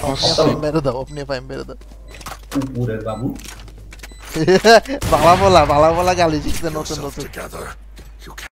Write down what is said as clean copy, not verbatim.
মেরে দাও আপনি ফাইম মেরে দাও কুকুরের বাবু বালা বলা গালি শিখছে নতুন